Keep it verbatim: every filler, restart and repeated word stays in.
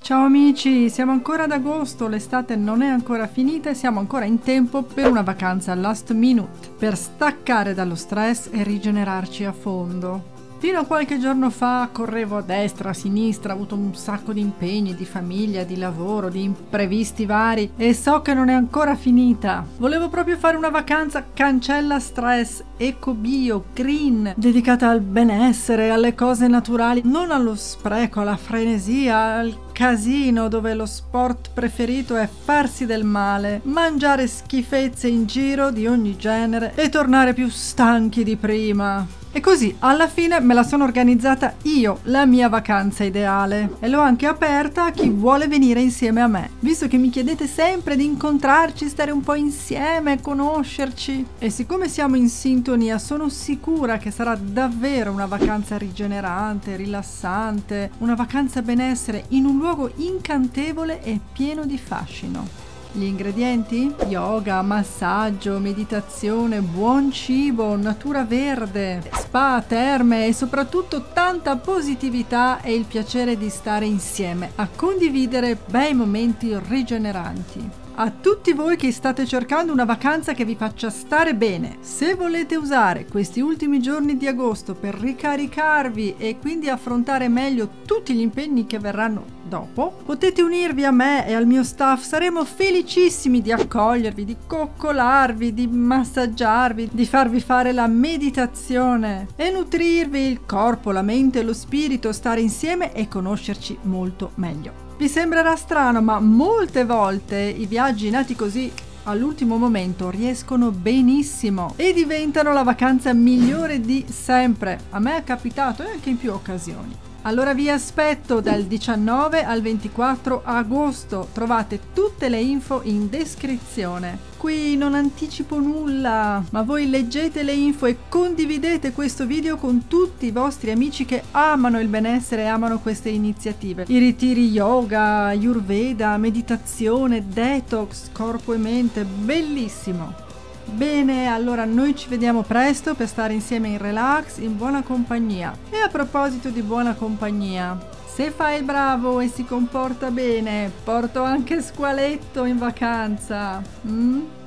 Ciao amici, siamo ancora ad agosto, l'estate non è ancora finita e siamo ancora in tempo per una vacanza last minute, per staccare dallo stress e rigenerarci a fondo. Fino a qualche giorno fa correvo a destra, a sinistra, ho avuto un sacco di impegni, di famiglia, di lavoro, di imprevisti vari e so che non è ancora finita. Volevo proprio fare una vacanza cancella stress, eco bio, green, dedicata al benessere, alle cose naturali, non allo spreco, alla frenesia, al casino dove lo sport preferito è farsi del male, mangiare schifezze in giro di ogni genere e tornare più stanchi di prima. E così alla fine me la sono organizzata io, la mia vacanza ideale, e l'ho anche aperta a chi vuole venire insieme a me, visto che mi chiedete sempre di incontrarci, stare un po' insieme, conoscerci. E siccome siamo in sintonia, sono sicura che sarà davvero una vacanza rigenerante, rilassante, una vacanza benessere in un luogo incantevole e pieno di fascino. Gli ingredienti? Yoga, massaggio, meditazione, buon cibo, natura verde, spa, terme e soprattutto tanta positività e il piacere di stare insieme a condividere bei momenti rigeneranti. A tutti voi che state cercando una vacanza che vi faccia stare bene, se volete usare questi ultimi giorni di agosto per ricaricarvi e quindi affrontare meglio tutti gli impegni che verranno dopo, potete unirvi a me e al mio staff. Saremo felicissimi di accogliervi, di coccolarvi, di massaggiarvi, di farvi fare la meditazione e nutrirvi il corpo, la mente e lo spirito, stare insieme e conoscerci molto meglio. Vi sembrerà strano, ma molte volte i viaggi nati così all'ultimo momento riescono benissimo e diventano la vacanza migliore di sempre. A me è capitato e anche in più occasioni. Allora vi aspetto dal diciannove al ventiquattro agosto, trovate tutte le info in descrizione. Qui non anticipo nulla, ma voi leggete le info e condividete questo video con tutti i vostri amici che amano il benessere e amano queste iniziative. I ritiri yoga, ayurveda, meditazione, detox, corpo e mente, bellissimo! Bene, allora noi ci vediamo presto per stare insieme in relax, in buona compagnia. E a proposito di buona compagnia, se fai il bravo e si comporta bene, porto anche Squaletto in vacanza. Mm?